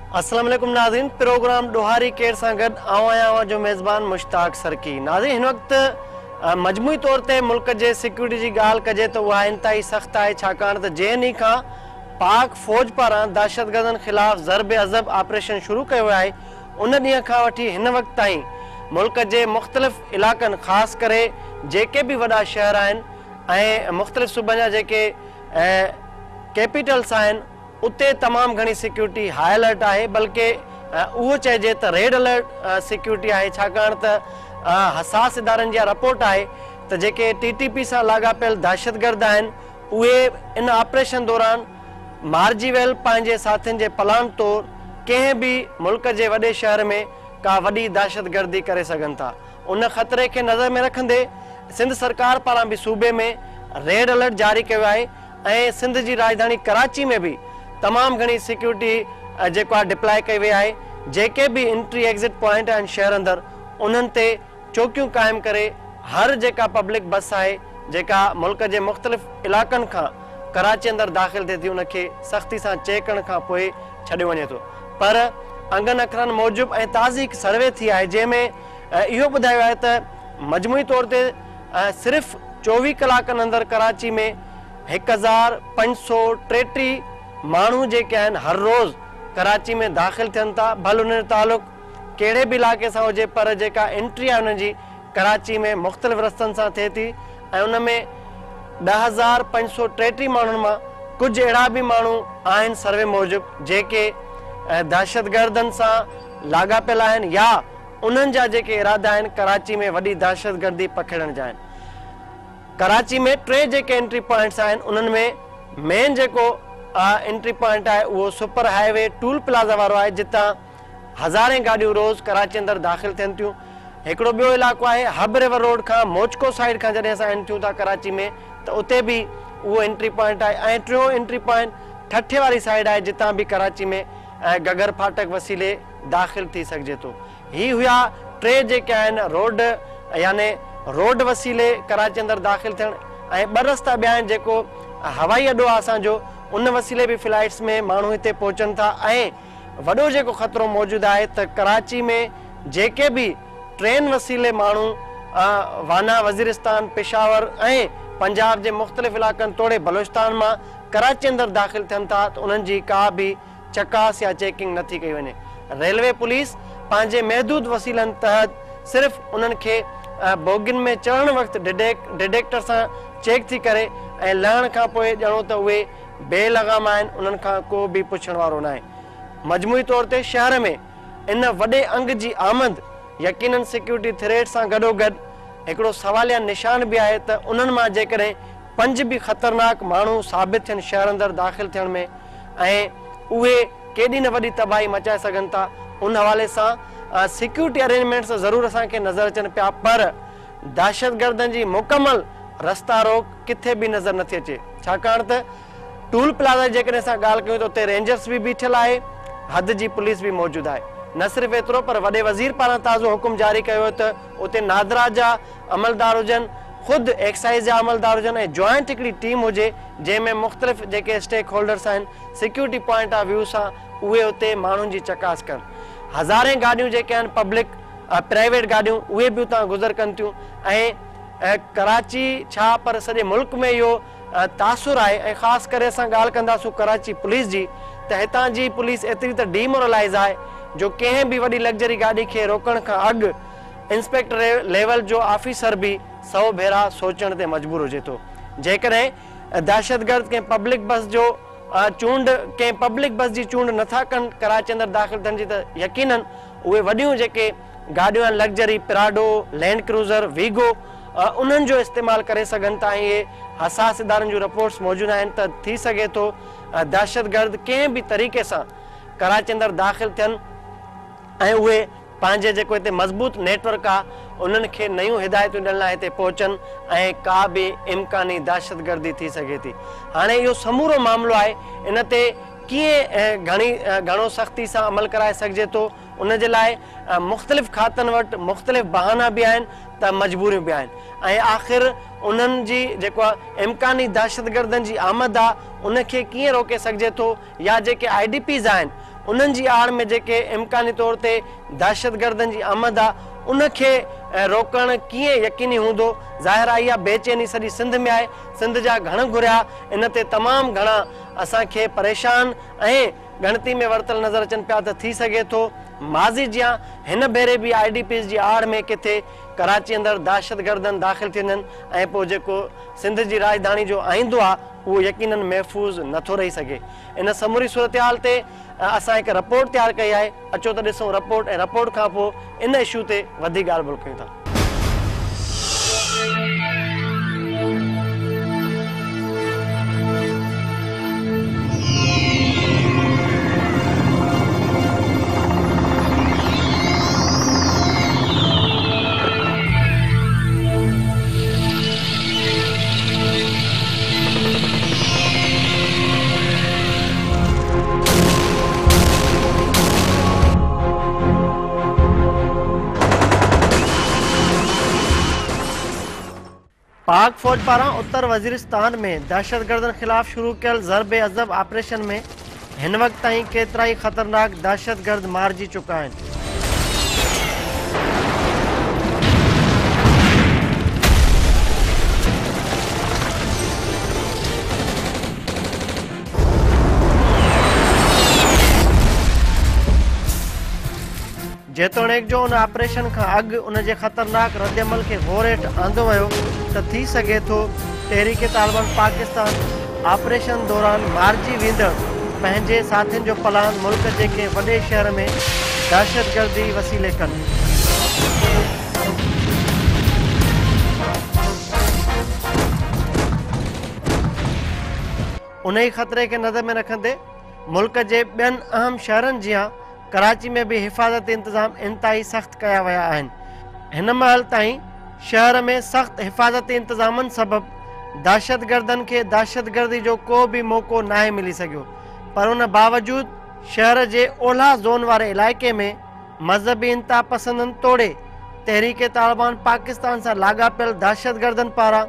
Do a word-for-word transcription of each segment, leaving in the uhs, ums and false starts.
अस्सलाम वालेकुम नाज़रीन, प्रोग्राम डोहारी केर सां गॾु आऊं आहियां जो मेज़बान मुश्ताक सरकी। नाज़रीन, हिन वक़्तु मजमूई तौर ते मुल्क जे सिक्योरिटी जी ॻाल्हि कजे त उहा इंतहाई सख़्त आहे, छाकाणि त जंहिं ॾींहं खां पाक फ़ौज पारां दहशतगर्दनि ख़िलाफ़ ज़रब अज़ब ऑपरेशन शुरू कयो वियो आहे, उन ॾींहं खां वठी हिन वक़्त ताईं मुल्क जे मुख़्तलिफ़ इलाइक़नि ख़ासि करे जेके बि वॾा शहर आहिनि ऐं मुख़्तलिफ़ सूबनि जा जेके कैपिटल्स आहिनि उते तमामु घणी सिक्योरिटी हाई अलर्ट आहे, बल्कि उहो चइजे त रेड अलर्ट सिक्योरिटी आहे, छाकाणि त हसास इदारनि जी रिपोर्ट आहे त जेके टी टी पी सां लाॻापियल दहशतगर्द आहिनि उहे इन ऑपरेशन दौरान मारिजी वियल पंहिंजे साथियुनि जे प्लान तौरु कंहिं बि मुल्क जे वॾे शहर में का वॾी दहशतगर्दी करे सघनि था। उन ख़तरे खे नज़र में रखंदे सिंध सरकार पारां बि सूबे में रेड अलर्ट जारी कयो आहे ऐं सिंध जी राजधानी कराची में बि तमामु घणी सिक्योरिटी जेको आहे डिप्लॉय कई वई आहे। जेके बि एंट्री एग्ज़िट पॉइंट आहिनि शहर अंदरि उन्हनि ते चौकियूं क़ाइमु करे हर जेका पब्लिक बस आहे जेका मुल्क जे मुख़्तलिफ़ इलाइक़नि खां कराची अंदरि दाख़िल थिए थी उनखे सख़्ती सां चेक करण खां पोइ छॾियो वञे थो। पर अंगनि अखरनि मूजिबि ऐं ताज़ी हिकु सर्वे थी आहे जंहिंमें इहो ॿुधायो आहे त मजमूई तौर ते सिर्फ़ु चोवीह कलाकनि अंदरि कराची में हिकु हज़ार पंज सौ टेटीह माण्हू जेके आहिनि हर रोज़ कराची में दाख़िल थियनि था, भले उन जो तालुक़ कहिड़े बि इलाइक़े सां हुजे, पर जेका एंट्री आहे उनजी कराची में मुख़्तलिफ़ रस्तनि सां थिए थी ऐं उन में ॾह हज़ार पंज सौ टेटीह माण्हुनि मां कुझु अहिड़ा बि माण्हू आहिनि सर्वे मूजिबि जेके दहशतगर्दनि सां लाॻापियल आहिनि या उन्हनि जा जेके इरादा आहिनि कराची में वॾी दहशतगर्दी पखेड़ण जा आहिनि। कराची में टे जेके एंट्री पॉइंट्स आहिनि उन्हनि में मेन जेको एंट्री पॉइंट आहे उहो सुपर हाईवे टूल प्लाज़ा वारो आहे, जितां हज़ारे गाॾियूं रोज़ कराची अंदरि दाख़िल थियनि थियूं। हिकिड़ो ॿियो इलाइक़ो आहे हब रिवर रोड खां मोचको साइड खां जॾहिं असां एंट्रियूं था कराची में त उते बि उहो एंट्री पॉइंट आहे ऐं टियों एंट्री पॉइंट ठठे वारी साइड आहे जितां बि कराची में गगर फाटक वसीले दाख़िल थी सघिजे थो। ही हुआ टे जेके आहिनि रोड याने रोड वसीले कराची अंदरि दाख़िल थियण ऐं ॿ रस्ता ॿिया आहिनि जेको हवाई अॾो आहे असांजो, उन वसीले बि फ्लाइट्स में माण्हू हिते पहुचनि था ऐं वॾो जेको ख़तरो मौजूदु आहे त कराची में जेके बि ट्रेन वसीले माण्हू वाना वज़ीरिस्तान पेशावर ऐं पंजाब जे मुख़्तलिफ़ इलाइक़नि तोड़े बलोचिस्तान मां कराची अंदरि दाख़िल थियनि था त उन्हनि जी का बि चकास या चेकिंग नथी कई वञे। रेलवे पुलिस पंहिंजे महदूद वसीलनि तहत सिर्फ़ु उन्हनि खे बोगियुनि में चढ़ण वक़्तु डिडेक्ट डिटेक्टर सां चेक थी करे ऐं लहण खां पोइ ॼणो त उहे बेलगाम आहिनि, उन्हनि खां को बि पुछण वारो न आहे। मजमूई तौर ते शहर में इन वॾे अंग जी आमद यकीनन सिक्योरिटी थ्रेट सां गॾोगॾु हिकिड़ो सवालिया निशान बि आहे त उन्हनि मां जेकॾहिं पंज बि ख़तरनाक माण्हू साबित थियनि शहर अंदरि दाख़िल थियण में ऐं उहे केॾी न वॾी तबाही मचाए सघनि था, उन हवाले सां सिक्योरिटी अरेंजमेंट्स ज़रूरु असांखे नज़र अचनि पिया, पर दहशतगर्दनि जी मुकमल रस्ता रोक किथे बि नज़र नथी अचे। छाकाणि त टूल प्लाज़ा जी जेकॾहिं असां ॻाल्हि कयूं त उते रेंजर्स बि बीठल आहे, हद जी पुलिस बि मौजूदु आहे। न सिर्फ़ु एतिरो पर वॾे वज़ीर पारां ताज़ो हुकुम जारी कयो हो त उते नादरा जा अमलदार हुजनि, ख़ुदि एक्साइज़ जा अमलदार हुजनि ऐं जॉइंट हिकिड़ी टीम हुजे जंहिंमें मुख़्तलिफ़ जेके स्टेक होल्डर्स आहिनि सिक्योरिटी पॉइंट ऑफ व्यू सां उहे उते माण्हुनि जी चकास कनि। हज़ारे गाॾियूं जेके आहिनि पब्लिक प्राइवेट गाॾियूं उहे बि उतां गुज़र कनि थियूं ऐं कराची छा पर सॼे मुल्क में इहो तासुर आहे ऐं ख़ासि करे असां ॻाल्हि कंदासूं कराची पुलिस जी त हितां जी पुलिस एतिरी त डीमोरलाइज़ आहे जो कंहिं बि वॾी लग्जरी गाॾी खे रोकण खां अॻु इंस्पेक्टर लेवल जो ऑफिसर बि सौ भेरा सोचण ते मजबूर हुजे थो। जेकॾहिं दहशतगर्द कंहिं पब्लिक बस जो चूंड कंहिं पब्लिक बस जी चूंड नथा कनि कराची अंदरि दाख़िल थियण जी त यकीनन उहे वॾियूं जेके गाॾियूं आहिनि luxury Prado Land Cruiser Vigo उन्हनि जो इस्तेमालु करे सघनि था ऐं इहे हसास इदारनि जूं रिपोर्ट्स मौजूदु आहिनि त थी सघे थो दहशतगर्द कंहिं बि तरीक़े सां कराची अंदरि दाख़िल थियनि ऐं उहे पंहिंजे जेको हिते मज़बूत नेटवर्क आहे उन्हनि खे नयूं हिदायतूं ॾियण लाइ हिते पहुचनि ऐं का बि इम्कानी दहशतगर्दी थी सघे थी। हाणे इहो समूरो मामिलो आहे, इन ते कीअं घणी घणो सख़्ती सां अमल कराए सघिजे थो उन जे लाइ मुख़्तलिफ़ खातनि वटि मुख़्तलिफ़ बहाना बि आहिनि त मजबूरियूं बि आहिनि ऐं आख़िर उन्हनि जी जेको आहे इम्कानी दहशतगर्दनि जी आमद आहे उनखे कीअं रोके सघिजे थो या जेके आई डी पीज़ आहिनि उन्हनि जी आड़ में जेके इम्कानी तौर ते दहशतगर्दनि जी आमद आहे उनखे रोकणु कीअं यकीनी हूंदो, ज़ाहिर आहे इहा बेचैनी सॼी सिंध में आहे। सिंध जा घण घुरिया इन ते तमामु घणा असांखे परेशान ऐं गणती में वरितल नज़र अचनि पिया त थी सघे थो माज़ी जियां हिन भेरे बि आई डी पीस जी आड़ में किथे कराची अंदरि दहशतगर्दनि दाख़िल थी वञनि ऐं पोइ जेको सिंध जी राजधानी जो आईंदो आहे उहो यकीनन महफ़ूज़ नथो रही सघे। इन समूरी सूरत हाल ते असां हिकु रिपोर्ट तयारु कई आहे। अचो त ॾिसूं रिपोर्ट ऐं रिपोर्ट खां पोइ इन इशू ते वधीक ॻाल्हि ॿोल कयूं था। पाक फौज पारां उत्तर वज़ीरिस्तान में दहशतगर्दनि ख़िलाफ़ शुरू कयल ज़रबे अज़ब ऑपरेशन में हिन वक़्त ताईं केतिरा ई ख़तरनाक दहशतगर्द मारिजी चुका आहिनि। जेतोणीकि जो उन ऑपरेशन खां अॻु उन जे ख़तरनाक रद्दमल खे गौर हेठि आंदो वियो त थी सघे थो तहरीक तालिबान पाकिस्तान ऑपरेशन दौरान मारिजी वेंदड़ पंहिंजे साथियुनि जो प्लान मुल्क जे के वॾे शहर में दहशतगर्दी वसीले कनि। उन ई ख़तरे खे नज़र में रखंदे मुल्क जे ॿियनि अहम शहरनि जियां कराची में भी हिफ़ाज़ती इंतज़ाम इंतहाई सख़्त कया विया आहिनि। हिन महिल ताईं शहर में सख़्त हिफ़ाज़ती इंतज़ामनि सबबि दहशतगर्दनि खे दहशतगर्दी जो को बि मौक़ो नाहे मिली सघियो, पर उन बावजूदि शहर जे ओलह ज़ोन वारे इलाइक़े में मज़हबी इंतहा पसंदनि तोड़े तहरीक तालिबान पाकिस्तान सां लाॻापियल दहशतगर्दनि पारां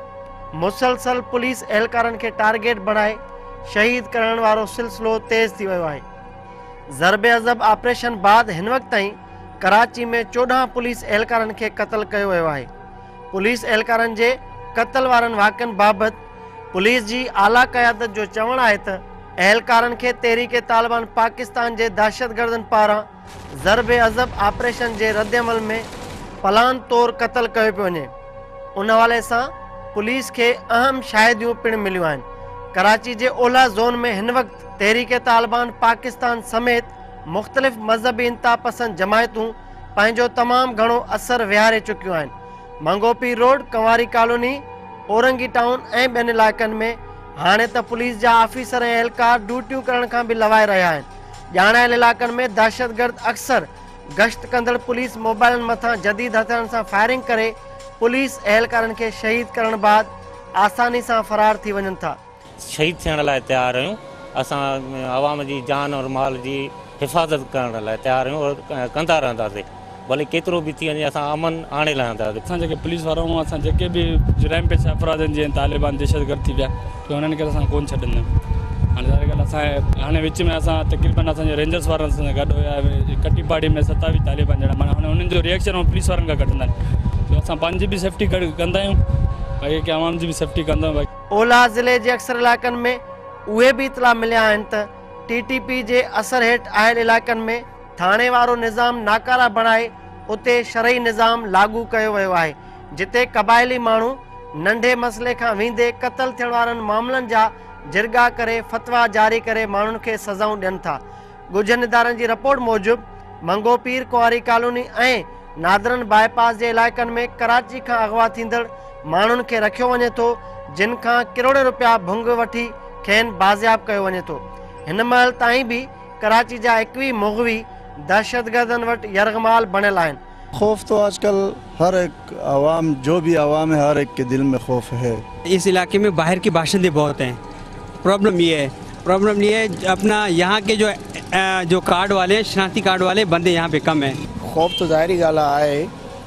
मुसलसल पुलिस एहलकारनि खे टारगेट बणाए शहीद करण वारो सिलसिलो तेज़ थी वियो आहे। ज़रबे अज़ब ऑपरेशन बाद हिन वक़्त ताईं कराची में चोॾहं पुलिस एहलकारनि खे क़त्ल कयो वियो आहे। पुलिस एहलकारनि जे क़त्ल वारनि वाक़िअनि बाबति पुलिस जी आला क़यादत जो चवणु आहे त एहलकारनि खे तहरीक तालिबान पाकिस्तान जे दहशतगर्दनि पारां ज़रबे अज़ब ऑपरेशन जे रद्दमल में प्लान तौरु क़त्ल कयो पियो वञे। उन हवाले सां पुलिस खे अहम शाहिदियूं पिणु मिलियूं आहिनि। कराची जे ओलह ज़ोन में हिन वक़्त तहरीक तालिबान पाकिस्तान समेत मुख़्तलिफ़ मज़हबी इंतहा पसंद जमायतूं पंहिंजो तमामु घणो असरु विहारे चुकियूं आहिनि। Manghopir road, Kunwari colony, Orangi town ऐं ॿियनि इलाइक़नि में हाणे त पुलिस जा ऑफिसर ऐं एहलकार ड्यूटियूं करण खां बि लवाए रहिया आहिनि। ॼाणायल इलाइक़नि में दहशतगर्द अक्सर गश्त कंदड़ पुलिस मोबाइलनि मथां जदीद हथियारनि सां फायरिंग करे पुलिस एहलकारनि खे शहीद करण बाद आसानी सां फरार थी वञनि था। शहीद थियण लाइ तयारु आहियूं। असां आवाम जी जान और माल जी हिफ़ाज़त करण लाइ तयारु आहियूं और कंदा रहंदासीं, भले केतिरो बि थी वञे असां अमन आणे रहंदासीं। असां जेके पुलिस वारा आहियूं, असां जेके बि जुराइम पेश अफ़राद आहिनि जीअं तालिबान दहशतगर्द थी विया त उन्हनि खे असां कोन छॾंदा आहियूं। हाणे ज़ाहिर ॻाल्हि असां हाणे विच में असां तक़रीबन असांजे रेंजर्स वारनि सां गॾु हुया, कटी पाड़ी में सतावीह तालिबान ॼणा, माना हाणे हुननि जो रिएक्शन ऐं पुलिस वारनि खां कढंदा आहिनि। असां पंहिंजी बि सेफ्टी गॾु कंदा आहियूं, बाक़ी की आवाम जी बि सेफ्टी कंदा आहियूं। ओलह ज़िले जे अक्सर इलाइक़नि में उहे बि इतला मिलिया आहिनि त टी टी पी जे असर हेठि आयल इलाइक़नि में थाणे वारो निज़ाम नाकारा बणाए उते शरई निज़ाम लागू कयो वियो आहे, जिते क़बाइली माण्हू नंढे मसइले खां वेंदे क़त्ल थियण वारनि मामलनि जा जिरगा करे फतवा जारी करे माण्हुनि खे सज़ाऊं ॾियनि था। ॻुझनि इदारनि जी रिपोर्ट मूजिबि मंगोपीर, कुंवारी कॉलोनी ऐं नादरन बाईपास जे इलाइक़नि में कराची खां अगवा थींदड़ माण्हुनि खे रखियो वञे थो, जिन खां किरोड़ रुपया भुंग वठी खेनि बाज़ियाब कयो वञे थो। हिन महिल ताईं बि कराची जा एकवीह मुग़वी दहशतगर्दनि वटि यरगमाल बणियल आहिनि। खौफ तो आजकल हर एक आवाम, जो भी आवाम है, हर एक के दिल में खौफ है। इस इलाके में बाहर के बाशिंदे बहुत हैं। प्रॉब्लम ये है प्रॉब्लम ये है अपना यहाँ के जो जो कार्ड वाले हैं, शनाख्ती कार्ड वाले बंदे यहाँ पे कम हैं। खौफ तो ज़ाहिरी ॻाल्हि आहे,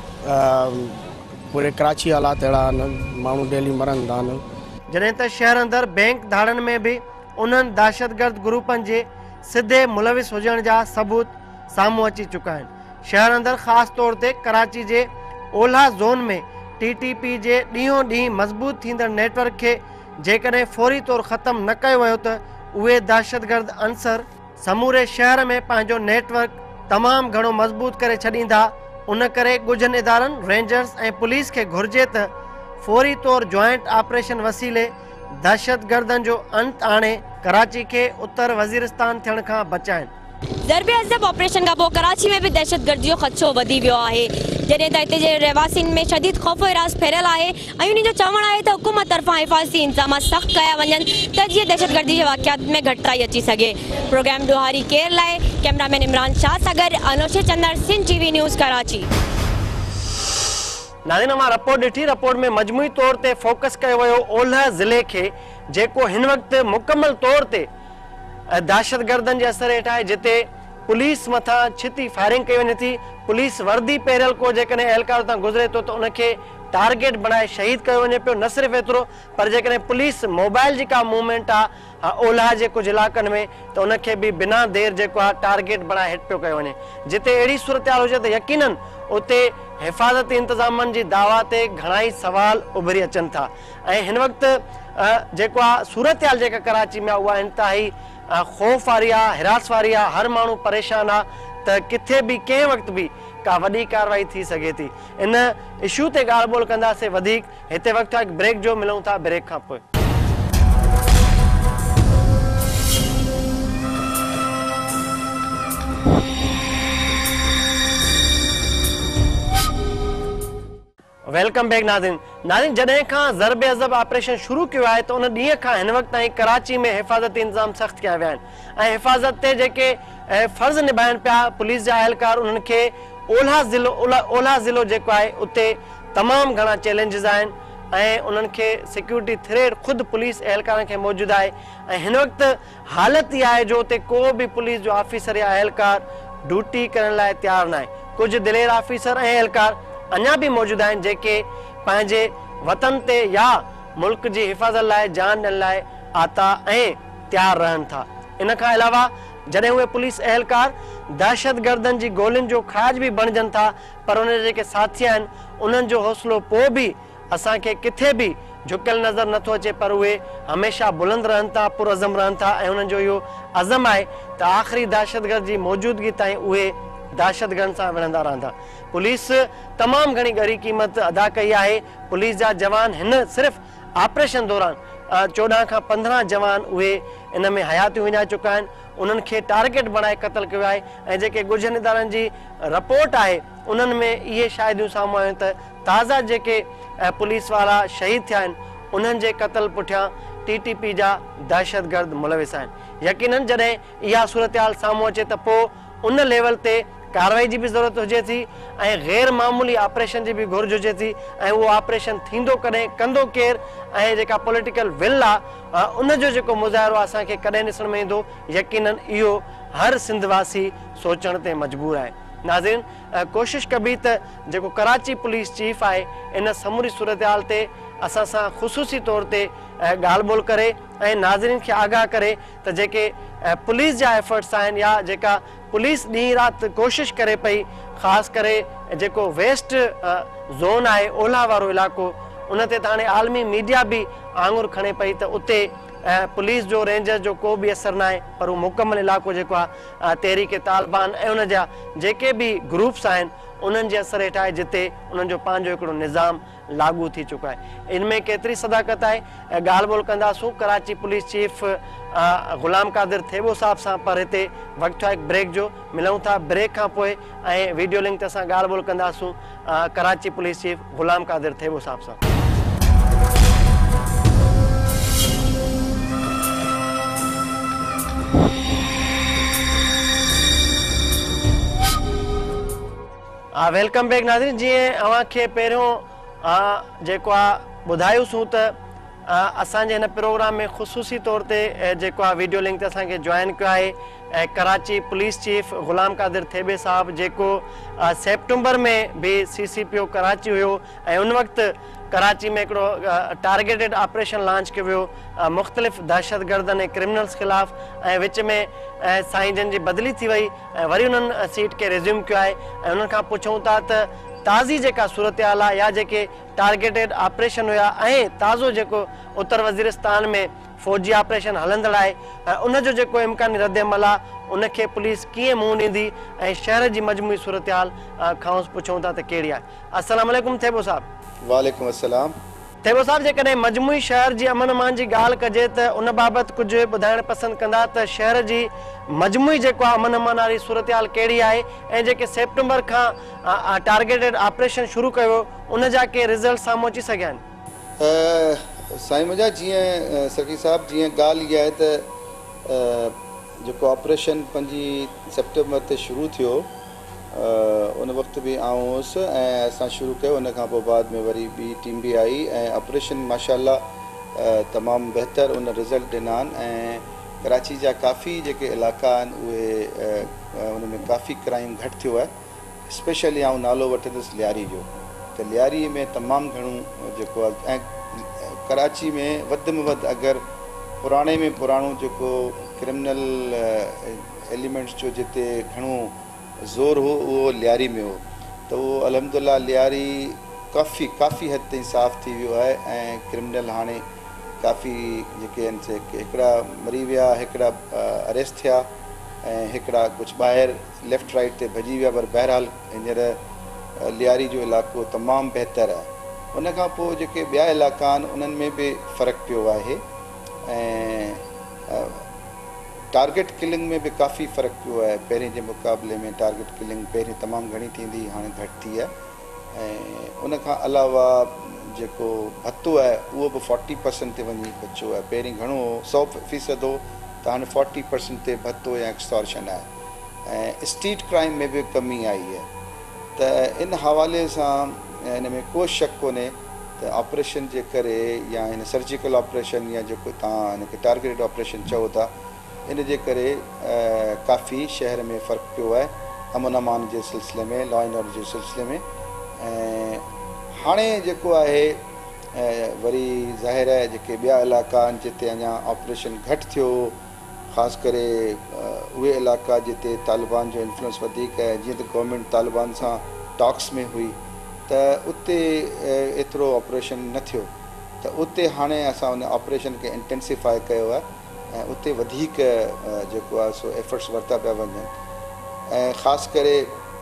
पूरे कराची हालात अहिड़ा आहिनि, माण्हू डेली मरनि था। जॾहिं त शहर अंदरि बैंक धाड़नि में बि उन्हनि दहशतगर्द ग्रुपनि जे सिधे मुलविस हुजण जा सबूत साम्हूं अची चुका आहिनि। शहर अंदरि ख़ासि तौर ते कराची जे ओलह ज़ोन में टी टी पी जे ॾींहों ॾींहुं मज़बूत थींदड़ नेटवर्क खे जेकॾहिं फौरी तौरु ख़तमु न कयो वियो त उहे दहशतगर्द अंसर समूरे शहर में पंहिंजो नेटवर्क तमामु घणो मज़बूत करे छॾींदा। उन करे ॻुझनि इदारनि रेंजर्स ऐं पुलिस खे घुर्जे त फौरी तौरु जॉइंट ऑपरेशन वसीले दहशतगर्दनि जो अंत आणे कराची खे उत्तर वज़ीरिस्तान थियण खां बचाइनि। ज़रबे अज़ब ऑपरेशन खां पोइ कराची में बि दहशतगर्दी जो ख़दशो वधी वियो आहे, जॾहिं त हिते जे रहवासियुनि में शदीद ख़ौफ़ हिरास फैलियल आहे ऐं उन्हनि जो चवणु आहे त हुकूमत तरफ़ां हिफ़ाज़ती इंतज़ाम सख़्तु कया वञनि त जीअं दहशतगर्दी जे वाक़ियात में घटिताई अची सघे। प्रोग्राम ॾोहारी केर लाइ कैमरामैन इमरान शाह सां गॾु अनोशे चंदर, सिंध टीवी न्यूज़ कराची। नाज़रीन, मां रिपोर्ट ॾिठी। रिपोर्ट में मजमूई तौर ते फोकस कयो वियो ओलह ज़िले खे, जेको हिन वक़्तु मुकमल तौर ते दहशतगर्दनि जे असर हेठि आहे, जिते पुलिस मथां छिती फायरिंग कई वञे थी। पुलिस वर्दी पहिरियल को जेकॾहिं एहलकार तां गुज़रे थो त उनखे टारगेट बणाए शहीद कयो वञे पियो। न सिर्फ़ु एतिरो, पर जेकॾहिं पुलिस मोबाइल जी का मूवमेंट आहे ओलह जे कुझु इलाइक़नि में त उनखे बि बिना देर जेको आहे टारगेट बणाए हिट पियो कयो वञे। जिते अहिड़ी सूरत हाल हुजे त यकीनन उते हिफ़ाज़ती इंतज़ामनि जी दावा ते घणाई सवाल उभरी अचनि था। ऐं हिन वक़्तु जेको आहे सूरत हाल जेका कराची में आहे उहा इंतिहाई ख़ौफ़ वारी आहे, हिरास वारी आहे। हर माण्हू परेशान आहे त किथे बि कंहिं वक़्तु बि का वॾी कार्रवाई थी सघे थी। इन इशू ते ॻाल्हि ॿोल कंदासीं वधीक। हिते वक़्तु आहे ब्रेक जो, मिलूं था ब्रेक खां पोइ। वेलकम बैक नाज़रीन। नाज़रीन, जॾहिं खां ज़रबे अज़ब ऑपरेशन शुरू कयो आहे त उन ॾींहं खां हिन वक़्तु ताईं कराची में हिफ़ाज़ती इंतज़ाम सख़्तु कया विया आहिनि ऐं हिफ़ाज़त ते जेके फ़र्ज़ निभाइनि पिया पुलिस जा एहलकार, उन्हनि खे ओलह ज़िलो ओलह ज़िलो जेको आहे उते तमामु घणा चैलेंजिस आहिनि ऐं उन्हनि खे सिक्योरिटी थ्रेट ख़ुदि पुलिस एहलकारनि खे मौजूदु आहे। ऐं हिन वक़्तु हालत इहा आहे जो उते को बि पुलिस जो ऑफिसर या एहलकार ड्यूटी करण लाइ तयारु न आहे। कुझु दिलेर ऑफिसर ऐं एहलकार अञा बि मौजूदु आहिनि जेके पंहिंजे वतन ते या मुल्क जी हिफ़ाज़त लाइ जान ॾियण लाइ आता ऐं तयारु रहनि था। इन खां अलावा जॾहिं उहे पुलिस एहलकार दहशतगर्दनि जी गोलियुनि जो ख़ाज बि बणिजनि था, पर उन जे जेके साथी आहिनि उन्हनि जो हौसलो पोइ बि असांखे किथे बि झुकियल नज़र नथो अचे, पर उहे हमेशह बुलंद रहनि था, पुरअज़म रहनि था ऐं उन्हनि जो इहो अज़म आहे त आख़िरी दहशतगर्द जी मौजूदगी ताईं उहे दहशतगर्दनि सां विढ़ंदा रहंदा। पुलिस तमामु घणी ॻरी क़ीमत अदा कई आहे। पुलिस जा जवान हिन सिर्फ़ु ऑपरेशन दौरान चोॾहं खां पंद्रहं जवान उहे इन में हयातियूं विञाए चुका आहिनि। उन्हनि खे टारगेट बणाए क़तल कयो आहे ऐं जेके ॻुझनि इदारनि जी रिपोर्ट आहे उन्हनि में इहे शाहिदियूं साम्हूं आयूं त ताज़ा जेके पुलिस वारा शहीद थिया आहिनि उन्हनि जे क़तल पुठियां टी टी पी जा दहशतगर्द मुलविस आहिनि। यकीनन जॾहिं इहा सूरत हाल साम्हूं अचे त पोइ उन लेवल ते कार्रवाई जी बि ज़रूरत हुजे थी ऐं गैर मामूली ऑपरेशन जी बि घुर्ज हुजे थी ऐं उहो ऑपरेशन थींदो कॾहिं, कंदो केरु ऐं जेका पॉलिटिकल विल आहे उनजो जेको मुज़ाहिरो आहे असांखे कॾहिं ॾिसण में ईंदो। यकीनन इहो हर सिंधवासी सोचण ते मजबूर आहे। नाज़रीन, कोशिशि कबी त जेको कराची पुलिस चीफ आहे इन समूरी सूरत हाल ते असां सां ख़ुसूसी तौर ते ॻाल्हि ॿोल करे ऐं नाज़रीन खे आगाह करे त जेके पुलिस जा एफर्ट्स आहिनि या जेका पुलिस ॾींहुं राति कोशिशि करे पई, ख़ासि करे जेको वेस्ट ज़ोन आहे ओलह वारो इलाइक़ो, उन ते त हाणे आलमी मीडिया बि आङुर खणे पई त उते पुलिस जो रेंजर जो को बि असरु न आहे, पर उहो मुकमल इलाइक़ो जेको आहे तहरीक तालिबान ऐं उन जा जेके बि ग्रुप्स आहिनि उन्हनि जे असर हेठि आहे, जिते उन्हनि जो पंहिंजो हिकिड़ो निज़ाम लागू थी चुको आहे। इन में केतिरी सदाकत आहे ॻाल्हि ॿोल कंदासूं कराची पुलिस चीफ ग़ुलाम कादिर थेबो साहब सां, पर हिते वक़्तु आहे ब्रेक जो। मिलूं था ब्रेक खां पोइ ऐं वीडियो लिंक ते असां ॻाल्हि ॿोल कंदासूं कराची पुलिस चीफ ग़ुलाम कादिर थेबो साहब सां। वेलकम बैक नाज़रीन। जीअं अव्हांखे पहिरियों जेको आहे ॿुधायोसीं त असांजे हिन प्रोग्राम में ख़ुसूसी तौर ते जेको आहे वीडियो लिंक ते असांखे जॉइन कयो आहे ऐं कराची पुलिस चीफ ग़ुलाम कादिर थेबे साहब, जेको सेप्टेंबर में बि C C P O Karachi हुयो ऐं उन वक़्तु कराची में हिकिड़ो टारगेटेड ऑपरेशन लॉन्च कयो वियो मुख़्तलिफ़ दहशतगर्दनि ऐं क्रिमिनल्स ख़िलाफ़ ऐं विच में साईं जन जी बदिली थी वई ऐं वरी उन्हनि सीट खे रिज़्यूम कयो आहे ऐं उन्हनि खां पुछूं था त ताज़ी जेका सूरत हाल आहे या जेके टारगेटेड ऑपरेशन हुया ऐं ताज़ो जेको उत्तर वज़ीरिस्तान में फ़ौजी ऑपरेशन हलंदड़ आहे उनजो जेको इम्कानी रद्द अमल आहे उनखे पुलिस कीअं मुंहुं ॾींदी ऐं शहर जी मजमूई सूरत हाल खां पुछूं था त कहिड़ी आहे। अस्सलाम वालेकुम थेबो साहब। वालेकुम अस्सलाम। थेबो साहब, जेकॾहिं मजमूई शहर जी अमन अमान जी ॻाल्हि कजे त उन बाबति कुझु ॿुधाइणु पसंदि कंदा त शहर जी मजमूई जेको आहे अमन अमान वारी सूरत हाल कहिड़ी आहे ऐं जेके सेप्टेंबर खां टारगेटेड ऑपरेशन शुरू कयो उन जा के रिज़ल्ट साम्हूं अची सघिया आहिनि? साईं मुंहिंजा जीअं सकी साहब जीअं ॻाल्हि इहा आहे त जेको ऑपरेशन पंजी सेप्टेंबर ते शुरू थियो उन वक़्तु बि आउं हुउसि ऐं असां शुरू कयो। उन खां पोइ बाद में वरी ॿी टीम बि आई ऐं ऑपरेशन माशाअल्लाह तमामु बहितर उन रिज़ल्ट ॾिना आहिनि ऐं कराची जा काफ़ी जेके इलाइक़ा आहिनि उहे उन में काफ़ी क्राइम घटि थियो आहे। स्पेशली आउं नालो वठंदुसि लियारी जो, त लियारी में तमामु घणो जेको आहे ऐं कराची में वधि में वधि अगरि पुराणे में पुराणो जेको क्रिमिनल एलिमेंट्स जो जिते घणो ज़ोर हो उहो लियारी में हो, त उहो अल्हम्दुलिल्लाह लियारी काफ़ी काफ़ी हद ताईं साफ़ थी वियो आहे ऐं क्रिमिनल हाणे काफ़ी जेके आहिनि से हिकिड़ा मरी विया, हिकिड़ा अरेस्ट थिया ऐं हिकिड़ा कुझु ॿाहिरि लेफ़्ट राइट ते भॼी विया, पर बहरहाल हींअर लियारी जो इलाइक़ो तमामु बहितरु आहे। उन खां पोइ जेके ॿिया इलाइक़ा आहिनि उन्हनि में बि फ़र्क़ु पियो आहे ऐं टारगेट किलिंग में बि काफ़ी फ़र्क़ु पियो आहे। पहिरें जे मुक़ाबले में टारगेट किलिंग पहिरीं तमामु घणी थींदी, हाणे घटि थी आहे ऐं उन खां अलावा जेको भत्तो आहे उहो बि फोर्टी परसेंट ते वञी बचियो आहे। पहिरीं घणो सौ फ़ीसद हो त हाणे फोर्टी परसेंट ते भत्तो या एक्सटॉर्शन आहे ऐं स्ट्रीट क्राइम में बि कमी आई आहे। त इन हवाले सां इन में को शक कोन्हे त ऑपरेशन जे करे या हिन सर्जिकल ऑपरेशन या जेको तव्हां हिनखे टारगेटेड ऑपरेशन चओ था इन जे करे काफ़ी शहर में फ़र्क़ु पियो आहे अमन अमान जे सिलसिले में, लॉ एंड ऑर्डर जे सिलसिले में। ऐं हाणे जेको आहे वरी ज़ाहिर आहे जेके ॿिया इलाइक़ा आहिनि जिते अञा ऑपरेशन घटि थियो, ख़ासि करे उहे इलाइक़ा जिते तालिबान जो इन्फ्लुएंस वधीक आहे, जीअं त गवर्नमेंट तालिबान सां टॉक्स में हुई त उते एतिरो ऑपरेशन न थियो, त उते हाणे असां उन ऑपरेशन खे इंटेंसिफाई कयो आहे ऐं उते वधीक जेको आहे सो एफर्ट्स वरिता पिया वञनि ऐं ख़ासि करे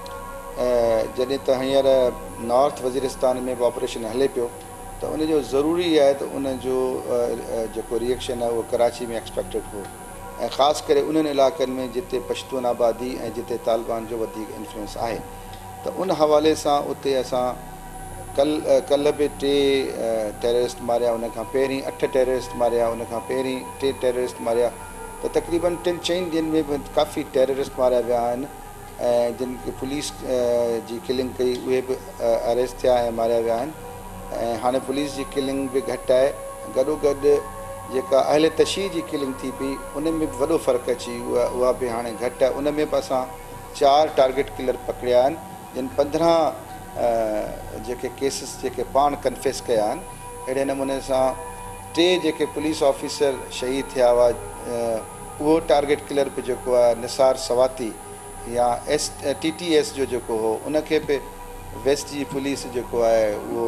जॾहिं त हींअर नॉर्थ वज़ीरिस्तान में बि ऑपरेशन हले पियो त उनजो ज़रूरी आहे त उनजो जेको रिएक्शन आहे उहो कराची में एक्सपेक्टेड हो ऐं ख़ासि करे उन्हनि इलाइक़नि में जिते पश्तून आबादी ऐं जिते तालिबान जो वधीक इन्फ्लुएंस आहे। त उन हवाले सां उते असां कल्ह कल्ह बि टे टेररिस्ट मारिया, उन खां पहिरीं अठ टेररिस्ट मारिया, उन खां पहिरीं टे टेररिस्ट मारिया, त तक़रीबन टिनि चइनि ॾींहंनि में बि काफ़ी टेररिस्ट मारिया विया आहिनि ऐं जिन खे पुलिस जी किलिंग कई उहे बि अरेस्ट थिया ऐं मारिया विया आहिनि ऐं हाणे पुलिस जी किलिंग बि घटि आहे। गॾोगॾु जेका अहल तशी जी किलिंग थी पई उन में बि वॾो फ़र्क़ु अची उहा उहा बि हाणे घटि आहे। उन में बि असां चारि टारगेट किलर पकड़िया आहिनि जिन पंद्रहं जेके केसिस जेके पाण कन्फेस कया आहिनि। अहिड़े नमूने सां टे जेके पुलिस ऑफिसर शहीद थिया हुआ उहो टारगेट किलर बि जेको आहे निसार सवाती या एस टी टी एस जो जेको हो उनखे बि वेस्ट जी पुलिस जेको आहे उहो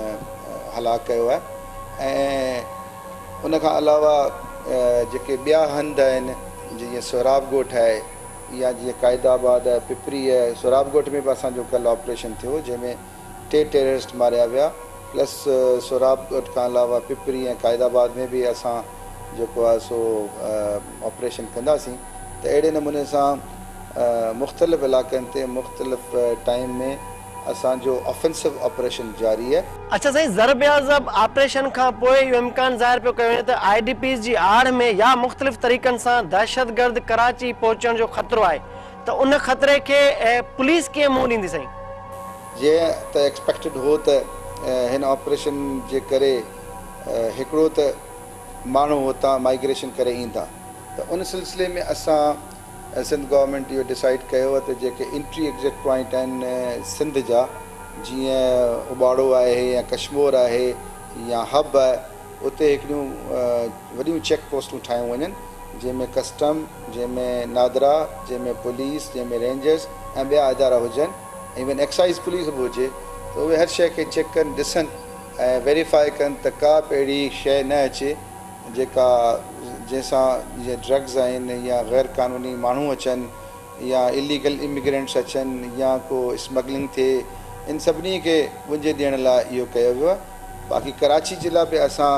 हलाक कयो आहे। ऐं उन खां अलावा जेके ॿिया हंध आहिनि जीअं सोराब ॻोठ आहे या जीअं क़ाइदाबाद आहे, पिपरी आहे, सोराब ॻोठ में बि असांजो कल्ह ऑपरेशन थियो जंहिंमें टे टेररिस्ट मारिया विया, प्लस सोराब ॻोठ खां अलावा पिपरी ऐं क़ाइदाबाद में बि असां जेको आहे सो ऑपरेशन कंदासीं। त अहिड़े नमूने सां मुख़्तलिफ़ इलाइक़नि ते मुख़्तलिफ़ टाइम में असांजो ऑफेंसिव ऑपरेशन जारी आहे। अच्छा साईं, ज़रब अज़ब ऑपरेशन खां पोइ इहो इम्कान ज़ाहिर पियो कयो वञे त आई डी पीज़ जी आड़ में या मुख़्तलिफ़ तरीक़नि सां दहशतगर्द कराची पहुचण जो ख़तरो आहे, त उन ख़तरे खे पुलिस कीअं मुंहुं ॾींदी साईं? जीअं त एक्सपेक्टेड हो त हिन ऑपरेशन जे करे हिकिड़ो त माण्हू हुतां माइग्रेशन करे ईंदा, त उन सिलसिले में असां सिंध गवर्नमेंट इहो डिसाइड कयो आहे त जेके एंट्री एग्ज़िट पॉइंट आहिनि सिंध जा जीअं उबाड़ो आहे या कश्मीर आहे या हब आहे, उते हिकिड़ियूं वॾियूं चेक पोस्टूं ठाहियूं वञनि जंहिंमें कस्टम, जंहिंमें नादरा, जंहिंमें पुलिस, जंहिंमें रेंजर्स ऐं ॿिया इदारा हुजनि, इवन एक्साइज़ पुलिस बि हुजे, त उहे हर शइ खे चेक कनि, ॾिसनि ऐं वेरीफाई कनि त का बि अहिड़ी शइ न अचे जेका जंहिंसां जीअं ड्रग्स आहिनि या ग़ैर क़ानूनी माण्हू अचनि या इलीगल इमिग्रेंट्स अचनि या को स्मगलिंग थिए, इन सभिनी खे मुंहिंजे ॾियण लाइ इहो कयो वियो आहे। बाक़ी कराची जे लाइ बि असां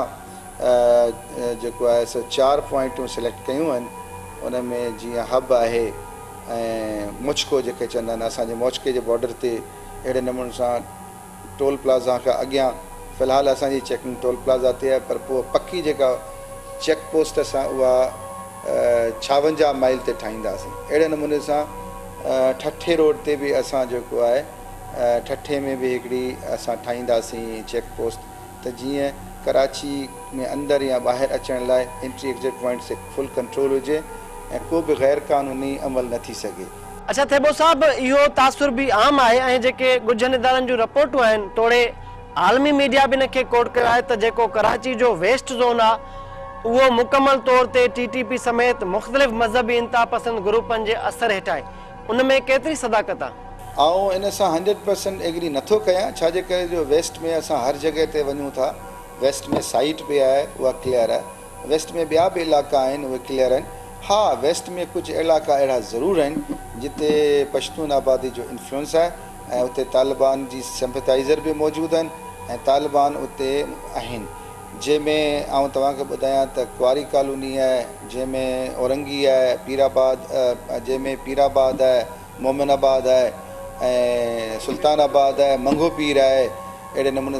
जेको आहे सो चारि पॉइंटूं सिलेक्ट कयूं आहिनि। उन में जीअं हब आहे ऐं मुचको जेके चवंदा आहिनि, असांजे मोचके जे बॉर्डर ते अहिड़े नमूने सां टोल प्लाज़ा खां अॻियां फ़िलहालु असांजी चेकिंग टोल प्लाज़ा ते आहे, पर पोइ पकी जेका चेक पोस्ट असां उहा छावंजाह माइल ते ठाहींदासीं। अहिड़े नमूने सां ठठे रोड ते बि असां जेको आहे ठठे में बि हिकिड़ी असां ठाहींदासीं चेक पोस्ट, त जीअं कराची में अंदरि या ॿाहिरि अचण लाइ एंट्री एग्ज़िट पॉइंट से फुल कंट्रोल हुजे ऐं को बि ग़ैर क़ानूनी अमल न थी सघे। अच्छा थेबो साहब, इहो तासुर बि आम आहे ऐं जेके गुजनि इदारनि जूं रिपोर्टूं आहिनि, तोड़े आलमी मीडिया बि इनखे कोट कयो आहे त जेको कराची जो वेस्ट ज़ोन आहे उहो मुकमल तौर ते टी टी पी समेत मुख़्तलिफ़ मज़हबी इंतहा पसंद ग्रुपनि जे असर हेठि आहे, उन में केतिरी सदाकत आहे? आउं इन सां हंड्रेड परसेंट एग्री नथो कयां, छाजे करे जो वेस्ट में असां हर जॻह ते वञूं था, वेस्ट में साइट बि आहे उहा क्लियर आहे, वेस्ट में ॿिया बि इलाइक़ा आहिनि उहे क्लियर आहिनि। हा, वेस्ट में कुझु इलाइक़ा अहिड़ा ज़रूरु आहिनि जिते पश्तून आबादी जो इन्फ्लुएंस आहे ऐं उते तालिबान जी सिंपथाइज़र बि मौजूदु आहिनि ऐं तालिबान उते आहिनि, जंहिंमें आउं तव्हांखे ॿुधायां त क्वारी कॉलोनी आहे, जंहिंमें औरंगी आहे, पीराबाद जंहिंमें पीराबाद आहे, मोमिनाबाद आहे ऐं सुल्तानाबाद आहे, मंगो पीर आहे, अहिड़े नमूने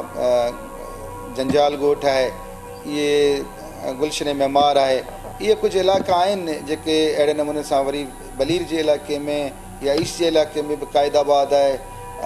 सां जंजाल ॻोठ आहे, इहे गुलशन मेमार आहे, इहे कुझु इलाइक़ा आहिनि जेके अहिड़े नमूने सां वरी बलीर जे इलाइक़े में या ईस्ट जे इलाइक़े में बि क़ाइदाबाद आहे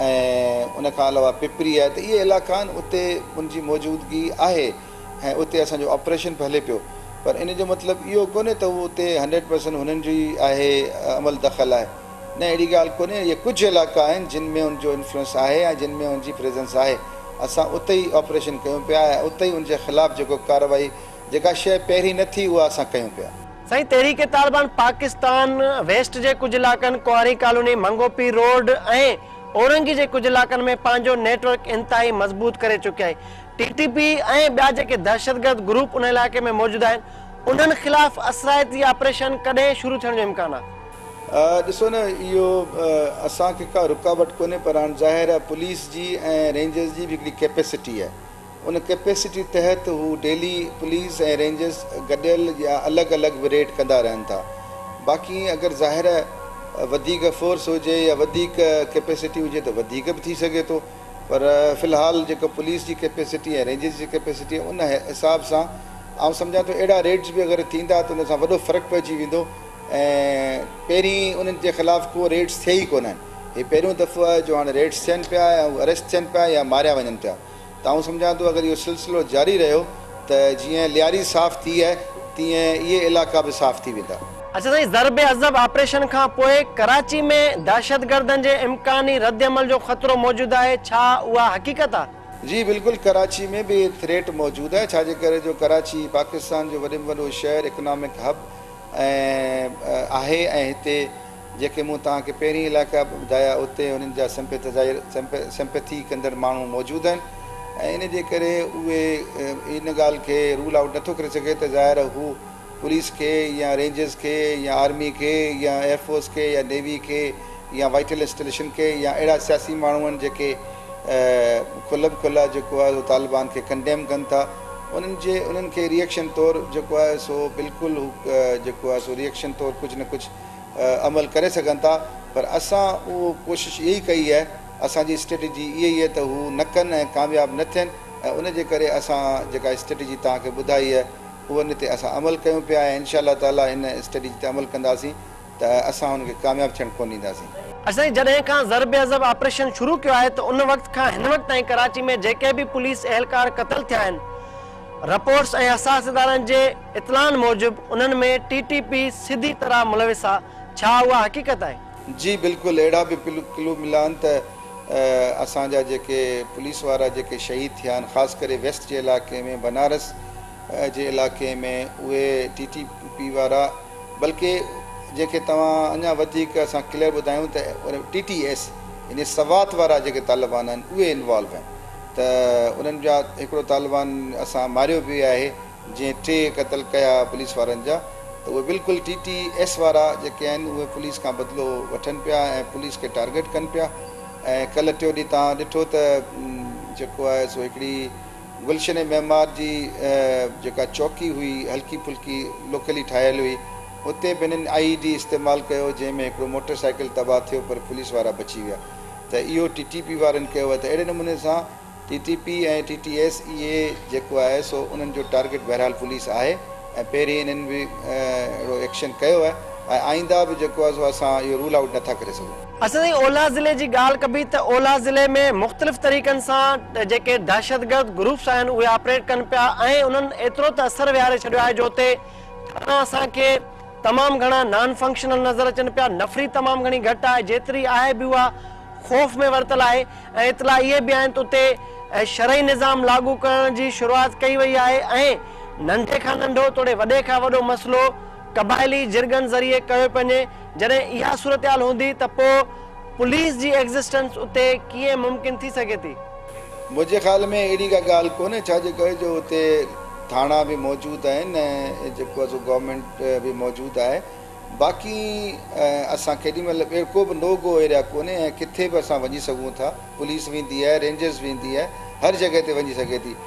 ऐं उन खां अलावा पिपरी आहे, त इहे इलाइक़ा आहिनि उते उनजी मौजूदगी आहे ऐं उते असांजो ऑपरेशन बि हले पियो। पर इन जो मतिलबु इहो कोन्हे त उहो उते हंड्रेड परसेंट हुननि जी आहे अमल दख़ल आहे, न अहिड़ी ॻाल्हि कोन्हे। इहे कुझु इलाइक़ा आहिनि जिन में उनजो इन्फ्लुएंस आहे ऐं जिन में उनजी प्रेज़ेंस आहे, असां उते ई ऑपरेशन कयूं पिया ऐं उते ई उनजे ख़िलाफ़ु जेको कार्रवाई जेका शइ पहिरीं न थी उहा असां कयूं पिया। साईं, तहरीक तालिबान पाकिस्तान वेस्ट जे कुझु इलाइक़नि, क्वारी कॉलोनी, मंगोपी रोड ऐं औरंगी जे कुझु इलाइक़नि में पंहिंजो नेटवर्क इंतिहाई मज़बूत करे चुकिया आहे। टी टी पी ऐं ॿिया जेके दहशतगर्द ग्रुप उन इलाइक़े में मौजूदु आहिनि, उन्हनि ख़िलाफ़ असराइती ऑपरेशन कॾहिं शुरू थियण जो इम्कानु आहे? ॾिसो न, इहो असांखे का रुकावट कोन्हे, पर हाणे ज़ाहिर आहे पुलिस जी ऐं रेंजर्स जी बि हिकिड़ी कैपेसिटी आहे, उन कैपेसिटी तहत हू डेली पुलिस ऐं रेंजर्स गॾियल या अलॻि अलॻि बि रेड कंदा रहनि था। बाक़ी अगरि ज़ाहिर वधीक फोर्स हुजे या वधीक कैपेसिटी हुजे त वधीक बि थी सघे थो, पर फ़िलहालु जेको पुलिस जी कैपेसिटी ऐं रेंजर्स जी कैपेसिटी उन हिसाब सां आउं सम्झां थो अहिड़ा रेड्स बि अगरि थींदा त उन सां वॾो फ़र्क़ु पइजी वेंदो ऐं पहिरीं उन्हनि जे ख़िलाफ़ु को रेड्स थिए ई कोन आहिनि। हीअ पहिरियों दफ़ो आहे जो हाणे रेड्स थियनि पिया ऐं अरेस्ट थियनि पिया या मारिया वञनि पिया, त आउं सम्झां थो अगरि इहो सिलसिलो जारी रहियो त जीअं लियारी साफ़ थी आहे तीअं इहे इलाइक़ा बि साफ़ थी वेंदा। अच्छा साईं, ज़रबे अज़ब ऑपरेशन खां पोइ कराची में दहशतगर्दनि जे इम्कानी रद्द अमल जो ख़तरो मौजूदु आहे, छा उहा हक़ीक़त आहे? जी बिल्कुलु, कराची में बि थ्रेट मौजूदु आहे, छाजे करे जो कराची पाकिस्तान जो वॾे में वॾो शहर, इकनॉमिक हब ऐं आहे ऐं हिते जेके मूं तव्हांखे पहिरीं इलाइक़ा ॿुधाया उते उन्हनि जा सिंपैथाइज़र सिंपैथी कंदड़ माण्हू मौजूदु आहिनि ऐं इन जे करे उहे इन ॻाल्हि खे रूल आउट नथो करे सघे त ज़ाहिर हू पुलिस खे या रेंजर्स खे या आर्मी खे या एयरफोर्स खे या नेवी खे या वाइटल इंस्टॉलेशन खे या अहिड़ा सियासी माण्हू आहिनि जेके खुल खुला जेको आहे तालिबान खे कंडेम कनि था, उन्हनि जे उन्हनि खे रिएक्शन तौरु जेको आहे सो बिल्कुलु जेको आहे सो रिएक्शन तौरु कुझु न कुझु अमल करे सघनि था। पर असां उहो कोशिशि इहा ई कई आहे, असांजी स्ट्रेटेजी इहा ई आहे त हू न कनि ऐं कामयाबु न थियनि ऐं उनजे करे असां जेका स्ट्रेटेजी तव्हांखे ॿुधाई आहे उन ते असां अमल कयूं पिया ऐं इनशा अलाह ताला इन स्ट्रेटेजी ते अमल कंदासीं त असां हुनखे कामयाबु थियणु कोन ॾींदासीं। असां जॾहिं खां ज़रबे अज़ब ऑपरेशन शुरू कयो आहे त उन वक़्त खां हिन वक़्त ताईं कराची में जेके बि पुलिस एहलकार क़तल थिया आहिनि, रिपोर्ट्स ऐं हसास इदारनि जे इतलान मूजिबि उन्हनि में टी टी पी सिधी तरह मुलविस आहे, छा उहा हक़ीक़त आहे? जी बिल्कुलु, अहिड़ा बि क्लू मिला आहिनि त असांजा जेके पुलिस वारा जेके शहीद थिया आहिनि ख़ासि करे वेस्ट जे इलाइक़े में बनारस जे इलाइक़े में उहे टी टी पी वारा बल्कि जेके तव्हां अञा वधीक असां क्लियर ॿुधायूं त टी टी एस यानी सवात वारा जेके तालिबान आहिनि उहे इन्वॉल्व आहिनि त उन्हनि जा हिकिड़ो तालिबान असां मारियो बि आहे जंहिं टे क़तल कया पुलिस वारनि जा त उहे बिल्कुलु टी टी एस वारा जेके आहिनि उहे पुलिस खां बदिलो वठनि पिया ऐं पुलिस खे टारगेट कनि पिया ऐं कल्ह टियों ॾींहुं तव्हां ॾिठो त जेको आहे सो हिकिड़ी गुलशन मेमार जी जेका चौकी हुई हल्की फुल्की लोकली ठाहियलु हुई उते बि हिननि आई डी इस्तेमालु कयो जंहिंमें हिकिड़ो मोटर साइकिल तबाह थियो पर पुलिस वारा बची विया त इहो टी टी पी वारनि कयो आहे त अहिड़े नमूने सां टी टी पी ऐं टी टी एस इहे जेको आहे सो उन्हनि जो टारगेट बहरहाल पुलिस आहे ऐं पहिरीं इन्हनि बि अहिड़ो एक्शन कयो आहे ऐं आईंदा बि जेको आहे सो असां इहो रूल आउट नथा करे सघूं। असां ओला ज़िले जी ॻाल्हि कबी त ओला ज़िले में मुख़्तलिफ़ तरीक़नि सां जेके दहशतगर्द ग्रुप्स आहिनि उहे ऑपरेट कनि पिया ऐं उन्हनि एतिरो त असरु विहारे छॾियो आहे जो हुते असांखे तमामु घणा नॉन फंक्शनल नज़र अचनि पिया नफ़री तमामु घणी घटि आहे जेतिरी आहे बि उहा ख़ौफ़ में वरितल आहे ऐं इतला इहे बि आहिनि त उते शरई निज़ाम लागू करण जी शुरूआत कई वई आहे ऐं नंढे खां नंढो तोड़े वॾे खां वॾो मसइलो क़बाइली जिरगनि ज़रिए कयो पंहिंजे जॾहिं इहा सूरत हाल हूंदी त पोइ पुलिस जी एग्ज़िस्टेंस उते कीअं मुमकिन थी सघे थी? मुंहिंजे ख़्याल में अहिड़ी का ॻाल्हि कोन्हे छाजे करे जो उते थाणा बि मौजूदु आहिनि ऐं जेको आहे सो गवर्नमेंट बि मौजूदु आहे बाक़ी असां केॾी महिल ॿियो को बि नो गो एरिया कोन्हे ऐं किथे बि असां वञी सघूं था पुलिस वेंदी आहे रेंजर्स वेंदी आहे हर जॻह ते वञी सघे थी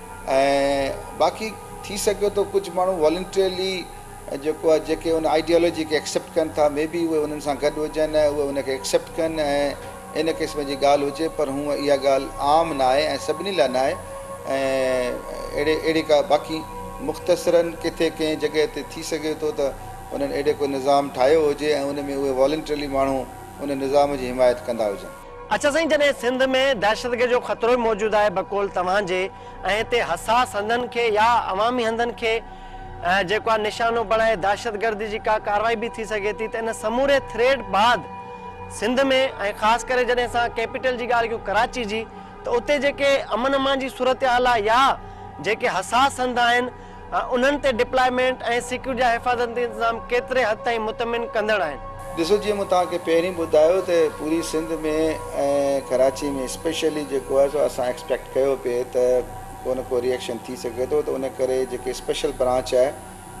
ऐं बाक़ी थी सघे थो कुझु माण्हू वॉलंटियरली जेको आहे जेके उन आइडियोलॉजी खे एक्सेप्ट कनि था मे बि उहे उन्हनि सां गॾु हुजनि ऐं उहे उनखे एक्सेप्ट कनि ऐं इन क़िस्म जी ॻाल्हि हुजे पर हूअं इहा ॻाल्हि आम न आहे ऐं सभिनी लाइ न आहे ऐं अहिड़े अहिड़ी का बाक़ी मुख़्तसिरनि किथे कंहिं जॻह ते थी सघे थो त उन्हनि अहिड़े को निज़ाम ठाहियो हुजे ऐं उन में उहे वॉलंटियरली माण्हू उन निज़ाम जी हिमायत कंदा हुजनि। अच्छा साईं, जॾहिं सिंध में दहशतगर्दी जो ख़तरो मौजूदु आहे बकौल तव्हांजे ऐं हिते हसास हंधनि खे या अवामी हंधनि खे जेको आहे निशानो बणाए दहशतगर्दी जी का कार्रवाई बि थी सघे थी त इन समूरे थ्रेड बाद सिंध में ऐं ख़ासि करे जॾहिं असां कैपिटल जी ॻाल्हि कयूं कराची जी त उते जेके अमन अमान जी सूरत हाल आहे या जेके हसास हंध आहिनि उन्हनि ते डिप्लॉयमेंट ऐं सिक्योरिटी जा हिफ़ाज़ती इंतज़ाम केतिरे हद ताईं मुतमिन कंदड़ आहिनि? ॾिसो जीअं मूं तव्हांखे पहिरीं ॿुधायो त पूरी सिंध में ऐं कराची में स्पेशली जेको आहे सो असां एक्सपेक्ट कयो पिए त को न को रिएक्शन थी सघे थो त उन करे जेके स्पेशल ब्रांच आहे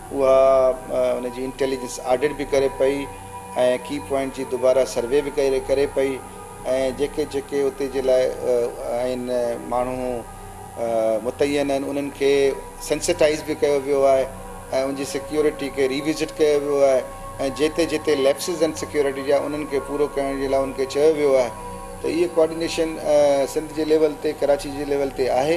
उहा उन जी इंटेलिजेंस ऑडिट बि करे पई ऐं की पॉइंट जी दुबारा सर्वे बि करे करे पई ऐं जेके जेके उते जे लाइ आहिनि माण्हू मुतयन आहिनि उन्हनि खे सेंसिटाइज़ बि कयो वियो आहे ऐं उनजी सिक्योरिटी खे रिविज़िट कयो वियो आहे ऐं जिते जिते लैप्सिस आहिनि सिक्योरिटी जा उन्हनि खे पूरो करण जे लाइ उनखे चयो वियो आहे त इहे कोऑर्डिनेशन सिंध जे लेवल ते कराची जे लेवल ते आहे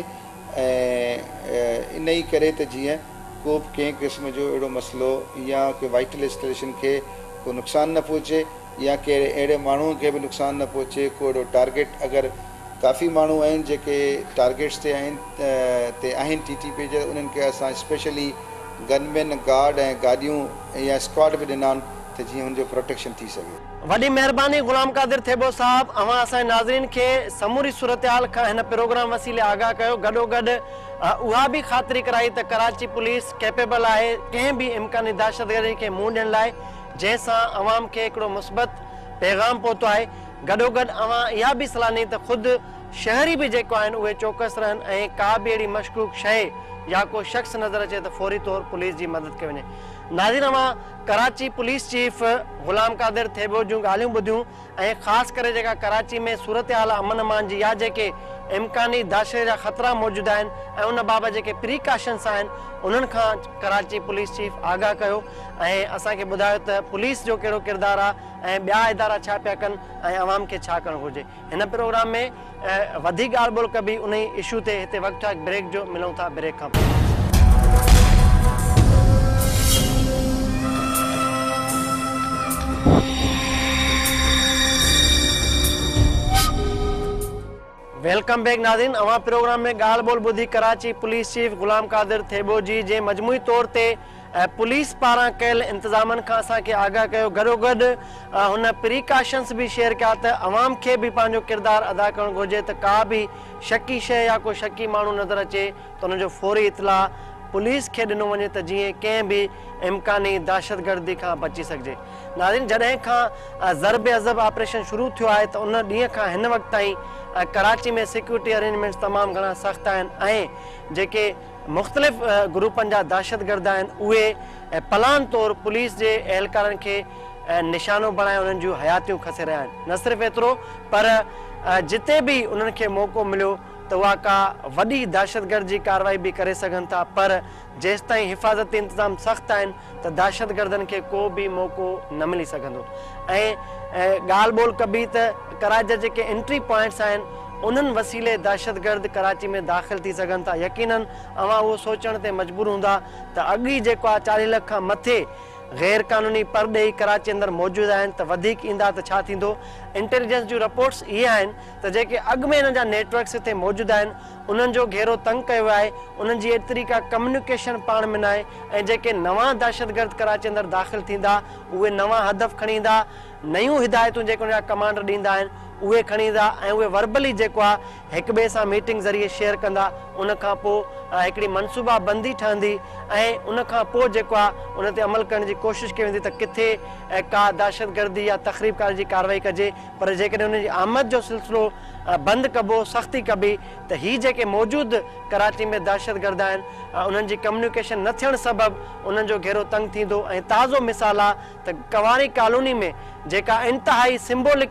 ऐं इन ई करे त जीअं को बि कंहिं क़िस्म जो अहिड़ो मसइलो या कोई वाइटल इंस्टॉलेशन खे को नुक़सानु न पहुचे या कहिड़े अहिड़े माण्हूअ खे बि नुक़सानु न पहुचे को अहिड़ो टारगेट अगरि काफ़ी माण्हू आहिनि जेके टारगेट्स ते आहिनि ते आहिनि टी टी पी जे उन्हनि खे असां स्पेशली गनमैन गार्ड ऐं गाॾियूं या स्क्वाड बि ॾिना आहिनि त जीअं हुनजो प्रोटेक्शन थी सघे। वॾी महिरबानी ग़ुलाम क़ादिर थेबो साहब, अवां असांजे नाज़रीन खे समूरी सूरत हाल खां हिन प्रोग्राम वसीले आगाह कयो, गॾोगॾु उहा बि ख़ातिरी कराई त कराची पुलिस कैपेबल आहे कंहिं बि इम्कानी दहशतगर्दी खे मुंहुं ॾियण लाइ जंहिंसां अवाम खे हिकिड़ो मुस्बत पैगाम पहुतो आहे। गॾोगॾु अवां इहा बि सलाह ॾिनी त ख़ुदि शहरी बि जेको आहिनि उहे चौकस रहनि ऐं का बि अहिड़ी मशकूक शइ या को शख़्स नज़र अचे त फौरी तौर पुलिस जी मदद कई वञे। नाज़रीन, अवां कराची पुलिस चीफ ग़ुलाम क़ादिर थेबो जूं ॻाल्हियूं ॿुधियूं ऐं ख़ासि करे जेका कराची में सूरत हाल अमन अमान जी या जेके इम्कानी दहशत जा ख़तरा मौजूदु आहिनि ऐं उन बाबति जेके प्रिकॉशन्स आहिनि उन्हनि खां कराची पुलिस चीफ आगाह कयो ऐं असांखे ॿुधायो त पुलिस जो कहिड़ो किरदारु आहे ऐं ॿिया इदारा छा पिया कनि ऐं अवाम खे छा करणु घुरिजे। हिन प्रोग्राम में वधीक ॻाल्हि ॿोल कबी उन इशू ते हिते वक़्तु आहे ब्रेक जो, मिलूं था ब्रेक खां पोइ। वेलकम बैक नाज़रीन, अवां प्रोग्राम में ॻाल्हि ॿोल ॿुधी कराची पुलिस चीफ ग़ुलाम क़ादिर थेबो जी जे मजमूई तौर ते पुलिस पारां कयल इंतज़ामनि खां असांखे आगाह कयो। गॾोगॾु हुन प्रिकॉशन्स बि शेयर कया त अवाम खे बि पंहिंजो किरदारु अदा करणु घुरिजे त का बि शकी शइ या को शकी माण्हू नज़र अचे त हुनजो फौरी इतला पुलिस खे ॾिनो वञे त जीअं कंहिं बि इम्कानी दहशतगर्दी खां बची सघिजे। नाज़रीन, जॾहिं खां ज़रब अज़ब ऑपरेशन शुरू थियो आहे त उन ॾींहं खां हिन वक़्तु ताईं कराची में सिक्योरिटी अरेंजमेंट्स तमामु घणा सख़्तु आहिनि ऐं जेके मुख़्तलिफ़ ग्रुपनि जा दहशतगर्द आहिनि उहे प्लान तौरु पुलिस जे एहलकारनि खे निशानो बणाए उन्हनि जूं हयातियूं खसे रहिया आहिनि। न सिर्फ़ु एतिरो पर जिते बि उन्हनि खे मौक़ो मिलियो त उहा का वॾी दहशतगर्द जी कार्रवाई बि करे सघनि था, पर जेसिताईं हिफ़ाज़ती इंतज़ाम सख़्तु आहिनि त दहशतगर्दनि खे को बि मौक़ो न मिली सघंदो। ऐं ॻाल्हि ॿोल कबी त कराची जा जेके एंट्री पॉइंट्स आहिनि उन्हनि वसीले दहशतगर्द कराची में दाख़िल थी सघनि था। यकीनन अवां उहो सोचण ते मजबूर हूंदा त अॻु ई जेको आहे चालीह लख खां मथे गैर कानूनी परॾेही कराची अंदरि मौजूदु आहिनि त वधीक ईंदा त छा थींदो। इंटेलिजेंस जूं रिपोर्ट्स इहे आहिनि त जेके अॻु में हिन जा नेटवर्क्स हिते मौजूदु आहिनि उन्हनि जो घेरो तंग कयो आहे, उन्हनि जी एतिरी का कम्युनिकेशन पाण में न आहे ऐं जेके नवां दहशतगर्द कराची अंदरि दाख़िल थींदा उहे नवां हदफ़ खणी ईंदा, नयूं हिदायतूं जेके उन जा कमांडर ॾींदा आहिनि उहे खणी ईंदा ऐं उहे वर्बली जेको आहे हिक ॿिए सां मीटिंग ज़रिए शेयर कंदा। उन खां पोइ हिकिड़ी मनसूबा बंदी ठहंदी ऐं उन खां पोइ जेको आहे उन ते अमल करण जी कोशिशि कई वेंदी त किथे का दहशतगर्दी या तक़रीबकार जी कार्रवाई कजे। पर जेकॾहिं उन जी आमद जो सिलसिलो बंदि कबो, सख़्ती कबी त हीअ जेके मौजूदु कराची में दहशतगर्द आहिनि उन्हनि जी कम्युनिकेशन न थियण सबबि उन्हनि जो घेरो तंग थींदो। ऐं ताज़ो मिसाल आहे त कवारी कॉलोनी में जेका इंतिहाई सिंबोलिक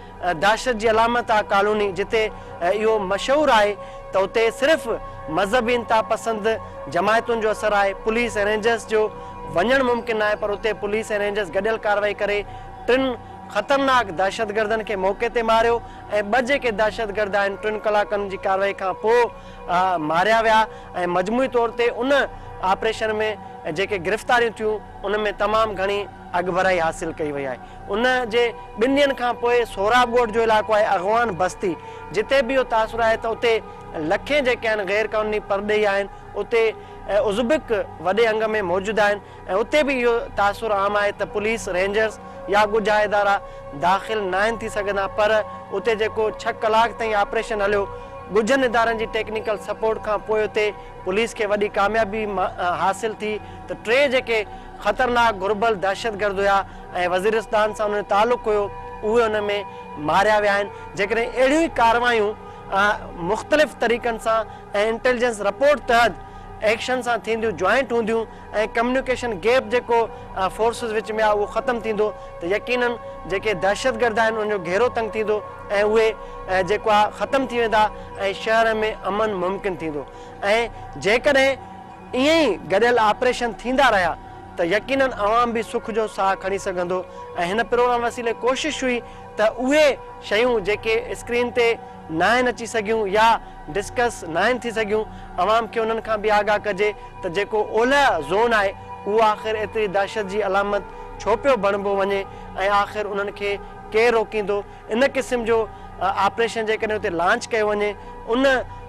दहशत जी अलामत आहे कॉलोनी, जिते इहो मशहूरु आहे त उते सिर्फ़ु मज़हबी इंतिहा पसंदि जमायतुनि जो असरु आहे। पुलिस ऐं रेंजर्स जो वञणु मुमकिन आहे पर उते पुलिस ऐं रेंजर्स गॾियल कार्रवाई करे टिनि ख़तरनाक दहशतगर्दनि खे मौक़े ते मारियो ऐं ॿ जेके दहशतगर्द आहिनि टिनि कलाकनि जी कार्रवाई खां पोइ मारिया विया ऐं मजमूई तौर ते उन ऑपरेशन में जेके गिरफ़्तारियूं थियूं उन में तमामु घणी अॻभराई हासिल कई वई आहे। उन जे ॿिनि ॾींहंनि खां पोइ सोहराबगोट जो इलाइक़ो आहे अगवान बस्ती, जिते बि इहो तासुरु आहे त उते लखे जेके आहिनि गैर कानूनी परॾेही आहिनि उते उज़बिक वॾे अंग में मौजूदु आहिनि ऐं उते बि इहो तासुरु आम आहे त पुलिस, रेंजर्स या ॻुझा इदारा दाख़िल न आहिनि थी सघंदा। पर उते जेको छह कलाक ताईं ऑपरेशन हलियो, ॻुझनि इदारनि जी टेक्निकल सपोर्ट खां पोइ उते पुलिस खे वॾी कामयाबी हासिल थी त टे जेके ख़तरनाक घुर्बल दहशतगर्द हुया ऐं वज़ीरिस्तान सां उन तालुक़ु हुयो उहे उन में मारिया विया आहिनि। जेकॾहिं अहिड़ियूं ई कार्रवायूं मुख़्तलिफ़ तरीक़नि सां ऐं इंटेलिजेंस रिपोर्ट तहत एक्शन सां थींदियूं, जॉइंट हूंदियूं ऐं कम्युनिकेशन गैप जेको फोर्सिस विच में आहे उहो ख़तमु थींदो त यकीनन जेके दहशतगर्द आहिनि उनजो घेरो तंग थींदो ऐं उहे जेको आहे ख़तमु थी वेंदा ऐं शहर में अमन मुमकिन थींदो। ऐं जेकॾहिं ईअं ई गॾियल ऑपरेशन थींदा रहिया त यकीनन अवाम बि सुख जो साह खणी सघंदो। ऐं हिन प्रोग्राम वसीले कोशिशि हुई त उहे शयूं जेके स्क्रीन ते न आहिनि अची सघियूं या डिस्कस न आहिनि थी सघियूं, अवाम खे उन्हनि खां बि आगाह कजे त जेको ओलह ज़ोन आहे उहो आख़िर एतिरी दहशत जी अलामत छो पियो बणिबो वञे ऐं आख़िर उन्हनि खे केरु रोकींदो। इन क़िस्म जो ऑपरेशन जेकॾहिं उते लॉन्च कयो वञे, उन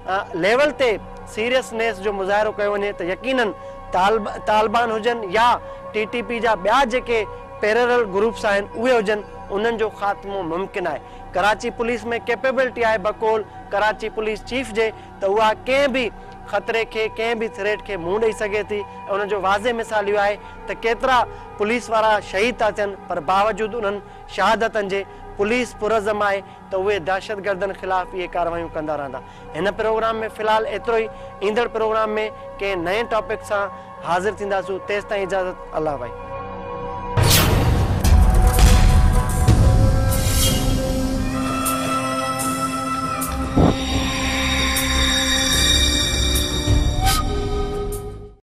लेवल ते सीरियसनेस जो मुज़ाहिरो कयो वञे त यकीनन तालिब तालिबान हुजनि या टी टी पी जा ॿिया जेके पैरेलल ग्रुप्स आहिनि उहे हुजनि, उन्हनि जो ख़ात्मो मुमकिन आहे। कराची पुलिस में कैपेबिलिटी आहे बकौल कराची पुलिस चीफ जे त उहा कंहिं बि ख़तरे खे, कंहिं बि थ्रेट खे मुंहुं ॾेई सघे थी ऐं उनजो वाज़े मिसाल इहो आहे त केतिरा पुलिस वारा शहीद था थियनि पर बावजूदि उन्हनि शहादतनि जे पुलिस पुरज़म आहे त उहे दहशतगर्दनि ख़िलाफ़ इहे कार्रवायूं कंदा रहंदा। हिन प्रोग्राम में फ़िलहालु एतिरो ई, ईंदड़ प्रोग्राम में कंहिं नए टॉपिक सां हाज़िर थींदासीं। तेसिताईं इजाज़त, अल्लाह भाई।